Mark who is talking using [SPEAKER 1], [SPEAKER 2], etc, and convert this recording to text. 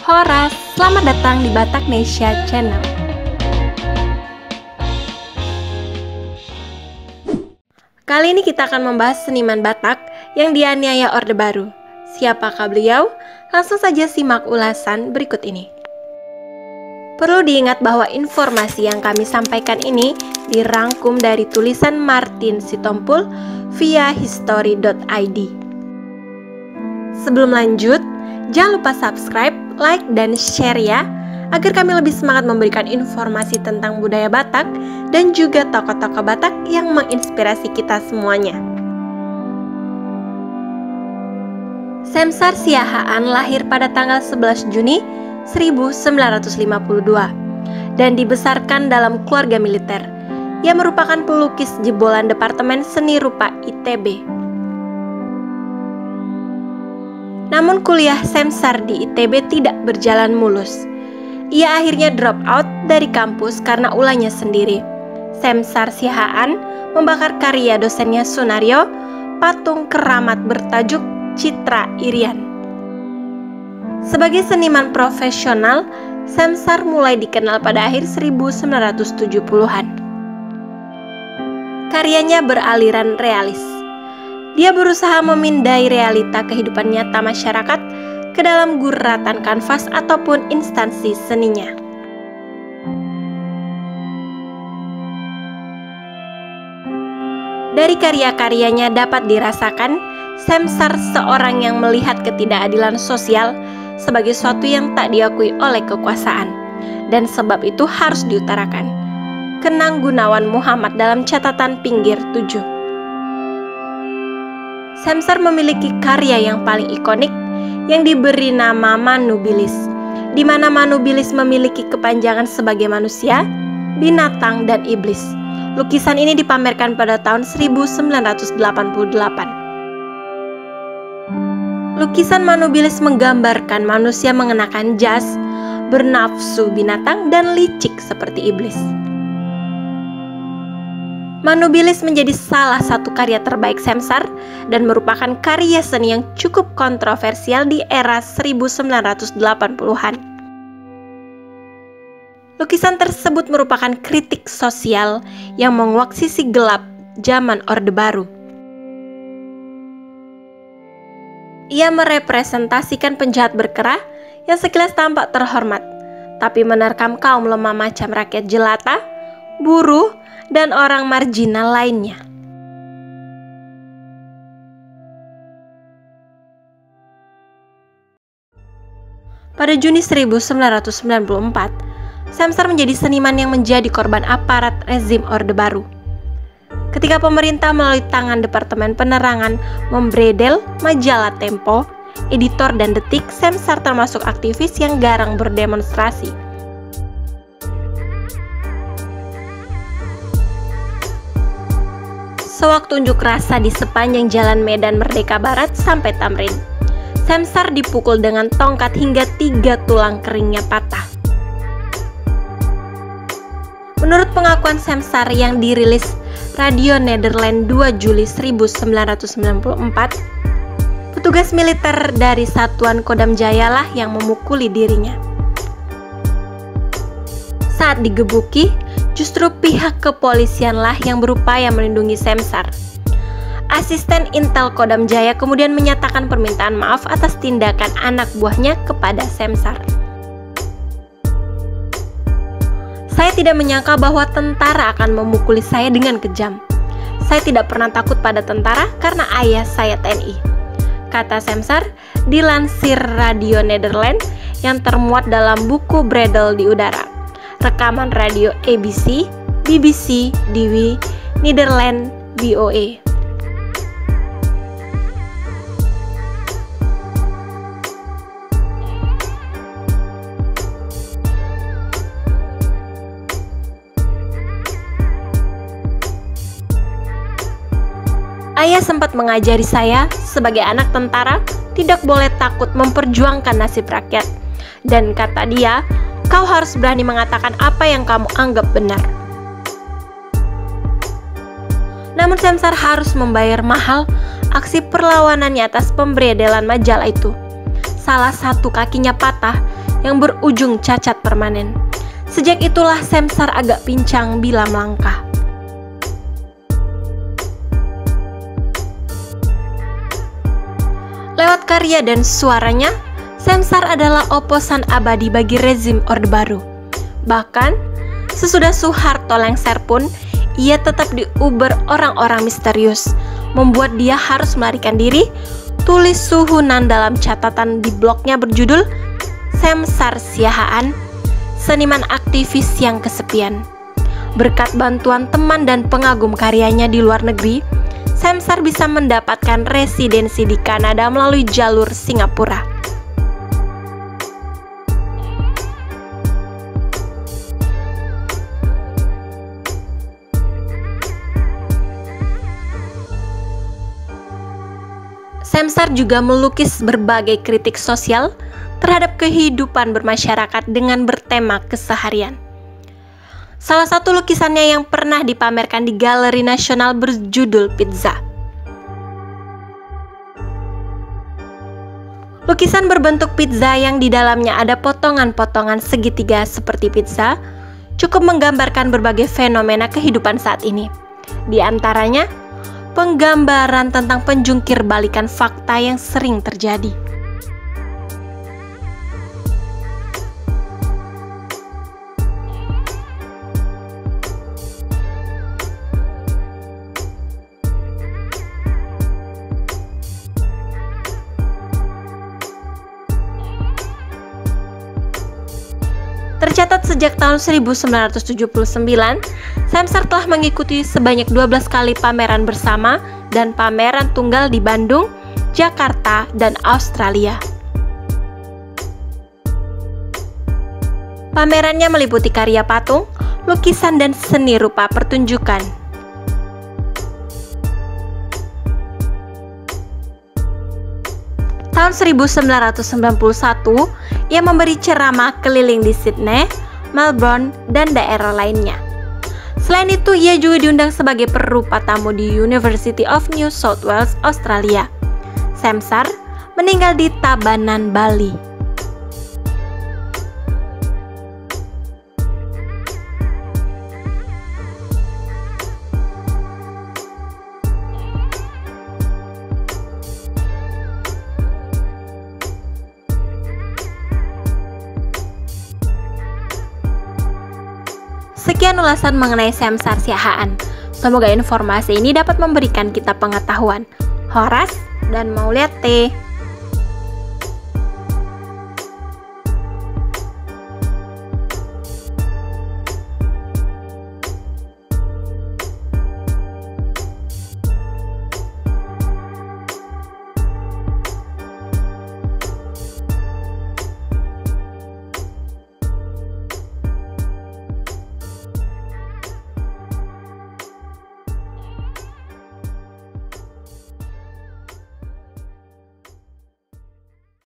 [SPEAKER 1] Horas, selamat datang di Bataknesia Channel. Kali ini kita akan membahas seniman Batak yang dianiaya Orde Baru. Siapakah beliau? Langsung saja simak ulasan berikut ini. Perlu diingat bahwa informasi yang kami sampaikan ini dirangkum dari tulisan Martin Sitompul via history.id. Sebelum lanjut, jangan lupa subscribe, like, dan share ya, agar kami lebih semangat memberikan informasi tentang budaya Batak dan juga tokoh-tokoh Batak yang menginspirasi kita semuanya. Semsar Siahaan lahir pada tanggal 11 Juni 1952 dan dibesarkan dalam keluarga militer. Ia merupakan pelukis jebolan Departemen Seni Rupa ITB. Namun kuliah Semsar di ITB tidak berjalan mulus. Ia akhirnya drop out dari kampus karena ulahnya sendiri. Semsar Siahaan membakar karya dosennya Sunaryo, patung keramat bertajuk Citra Irian. Sebagai seniman profesional, Semsar mulai dikenal pada akhir 1970-an. Karyanya beraliran realis. Dia berusaha memindai realita kehidupan nyata masyarakat ke dalam guratan kanvas ataupun instansi seninya. Dari karya-karyanya dapat dirasakan Semsar seorang yang melihat ketidakadilan sosial sebagai sesuatu yang tak diakui oleh kekuasaan, dan sebab itu harus diutarakan. Kenang Gunawan Muhammad dalam catatan pinggir 7. Semsar memiliki karya yang paling ikonik yang diberi nama Manubilis, di mana Manubilis memiliki kepanjangan sebagai manusia, binatang, dan iblis. Lukisan ini dipamerkan pada tahun 1988. Lukisan Manubilis menggambarkan manusia mengenakan jas, bernafsu binatang, dan licik seperti iblis. Manubilis menjadi salah satu karya terbaik Semsar dan merupakan karya seni yang cukup kontroversial di era 1980-an. Lukisan tersebut merupakan kritik sosial yang menguak sisi gelap zaman Orde Baru. Ia merepresentasikan penjahat berkerah yang sekilas tampak terhormat, tapi menerkam kaum lemah macam rakyat jelata, buruh, dan orang marginal lainnya. Pada Juni 1994, Semsar menjadi seniman yang menjadi korban aparat rezim Orde Baru. Ketika pemerintah melalui tangan Departemen Penerangan membredel majalah Tempo, editor dan Detik, Semsar termasuk aktivis yang garang berdemonstrasi. Sewaktu unjuk rasa di sepanjang Jalan Medan Merdeka Barat sampai Tamrin, Semsar dipukul dengan tongkat hingga 3 tulang keringnya patah. Menurut pengakuan Semsar yang dirilis Radio Nederland 2 Juli 1994, petugas militer dari Satuan Kodam Jaya lah yang memukuli dirinya. Saat digebuki, justru pihak kepolisianlah yang berupaya melindungi Semsar. Asisten Intel Kodam Jaya kemudian menyatakan permintaan maaf atas tindakan anak buahnya kepada Semsar. Saya tidak menyangka bahwa tentara akan memukuli saya dengan kejam. Saya tidak pernah takut pada tentara karena ayah saya TNI, kata Semsar dilansir Radio Nederland yang termuat dalam buku Bredel di Udara. Rekaman radio ABC, BBC, DW, Nederland, VOA. Ayah sempat mengajari saya sebagai anak tentara tidak boleh takut memperjuangkan nasib rakyat. Dan kata dia, kau harus berani mengatakan apa yang kamu anggap benar. Namun Semsar harus membayar mahal aksi perlawanannya atas pemberedelan majalah itu. Salah satu kakinya patah yang berujung cacat permanen. Sejak itulah Semsar agak pincang bila melangkah. Lewat karya dan suaranya, Semsar adalah oposan abadi bagi rezim Orde Baru. Bahkan, sesudah Soeharto lengser pun, ia tetap diuber orang-orang misterius, membuat dia harus melarikan diri. Tulis Suhunan dalam catatan di blognya berjudul Semsar Siahaan, seniman aktivis yang kesepian. Berkat bantuan teman dan pengagum karyanya di luar negeri, Semsar bisa mendapatkan residensi di Kanada melalui jalur Singapura. Semsar juga melukis berbagai kritik sosial terhadap kehidupan bermasyarakat dengan bertema keseharian. Salah satu lukisannya yang pernah dipamerkan di Galeri Nasional berjudul Pizza. Lukisan berbentuk pizza yang di dalamnya ada potongan-potongan segitiga seperti pizza cukup menggambarkan berbagai fenomena kehidupan saat ini. Di antaranya, penggambaran tentang penjungkir balikan fakta yang sering terjadi. Tercatat sejak tahun 1979, Semsar telah mengikuti sebanyak 12 kali pameran bersama dan pameran tunggal di Bandung, Jakarta, dan Australia. Pamerannya meliputi karya patung, lukisan, dan seni rupa pertunjukan. Tahun 1991, ia memberi ceramah keliling di Sydney, Melbourne, dan daerah lainnya. Selain itu, ia juga diundang sebagai perupa tamu di University of New South Wales, Australia. Semsar meninggal di Tabanan, Bali. Sekian ulasan mengenai Semsar Siahaan. Semoga informasi ini dapat memberikan kita pengetahuan. Horas dan Mauliat T.